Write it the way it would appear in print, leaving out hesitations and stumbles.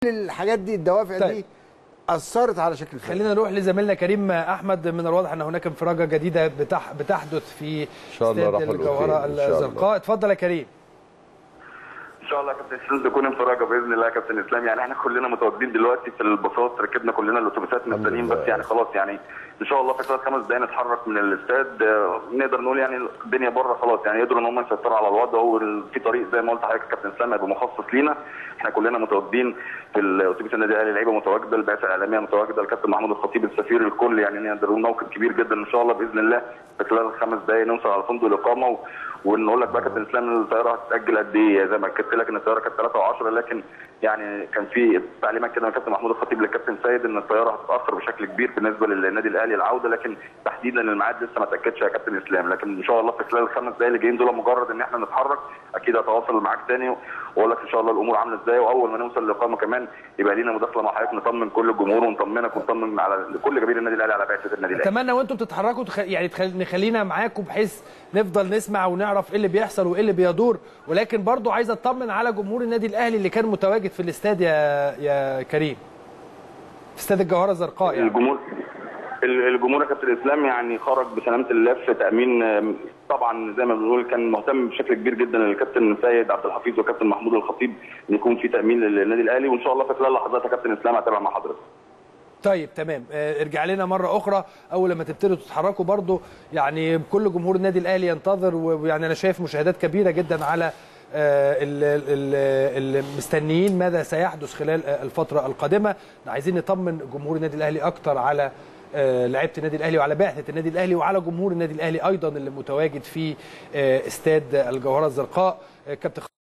الحاجات دي الدوافع طيب. دي اثرت على شكل الفريق. خلينا نروح لزميلنا كريم احمد. من الواضح ان هناك انفراجه جديده بتحدث في استاد الجوهره الزرقاء. اتفضل يا كريم. ان شاء الله يا كابتن اسلام تكون انفراجه باذن الله يا كابتن اسلام. يعني احنا كلنا متواجدين دلوقتي في الباصات، ركبنا كلنا الاتوبيسات مستنيين، بس يعني خلاص يعني ان شاء الله في خلال 5 دقائق نتحرك من الاستاد. نقدر نقول يعني الدنيا بره خلاص، يعني قدروا ان هم يسيطروا على الوضع، وفي طريق زي ما قلت لحضرتك يا كابتن اسلام هيبقى مخصص لينا. احنا كلنا متواجدين في الاتوبيس النادي الاهلي، اللعيبه متواجده، البعثه الاعلاميه متواجده، الكابتن محمود الخطيب السفير، الكل يعني نقدر نقول موقف كبير جدا. ان شاء الله باذن الله في خلال 5 دقائق نوصل على فندق الاقامه. ونقول لك بقى كابتن اسلام الطياره هتتاجل قد ايه؟ زي ما اكدت لك ان الطياره كانت 3 و10، لكن يعني كان في تعليمات كده من الكابتن محمود الخطيب للكابتن سيد ان الطياره هتتاخر بشكل كبير بالنسبه للنادي الاهلي العوده، لكن تحديدا الميعاد لسه ما اتاكدش يا كابتن اسلام. لكن ان شاء الله في خلال ال5 دقائق اللي جايين دول مجرد ان احنا نتحرك اكيد هتواصل معاك تاني واقول لك ان شاء الله الامور عامله ازاي. واول ما نوصل للاقامه كمان يبقى لينا مداخله مع حضرتك نطمن كل الجمهور ونطمنك ونطمن على كل جماهير النادي الاهلي على بعثه النادي الاهلي. اتمنى وانتم بتتحركوا يعني نخلينا معاكم بحيث نفضل نسمع ونعرف ايه اللي بيحصل وايه اللي بيدور، ولكن برضو عايز اطمن على جمهور النادي الاهلي اللي كان متواجد في الاستاد يا كريم، في استاد الجوهره الزرقاء. يعني الجمهور يا كابتن اسلام يعني خرج بسلامه الله في تامين. طبعا زي ما بنقول كان مهتم بشكل كبير جدا الكابتن سيد عبد الحفيظ والكابتن محمود الخطيب ان يكون في تامين للنادي الاهلي، وان شاء الله في خلال لحظات يا كابتن اسلام هتابع مع حضرتك. طيب تمام. ارجع لنا مره اخرى اول لما تبتدوا تتحركوا برضو، يعني كل جمهور النادي الاهلي ينتظر، ويعني انا شايف مشاهدات كبيره جدا على المستنيين ماذا سيحدث خلال الفتره القادمه. عايزين نطمن جمهور النادي الاهلي اكتر على لعيبه النادي الاهلي وعلى بعثه النادي الاهلي وعلى جمهور النادي الاهلي ايضا اللي متواجد في استاد الجوهره الزرقاء. كابتن